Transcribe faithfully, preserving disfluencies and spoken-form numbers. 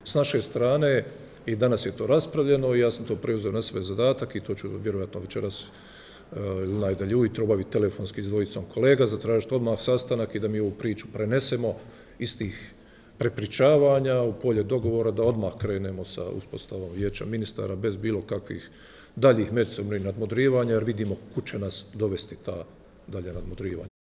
s naše strane i danas je to raspravljeno i ja sam to preuzeo na sebe zadatak i to ću vjerojatno večeras ili najdalje ujutro obaviti telefonski s dvojicom kolega, zatražiti odmah sastanak i da mi ovu priču prenesemo iz tih prepričavanja u polje dogovora, da odmah krenemo sa uspostavom vijeća ministara bez bilo kakvih daljih međusobnih nadmudrivanja, jer vidimo kud će nas dovesti ta dalja nadmudrivanja.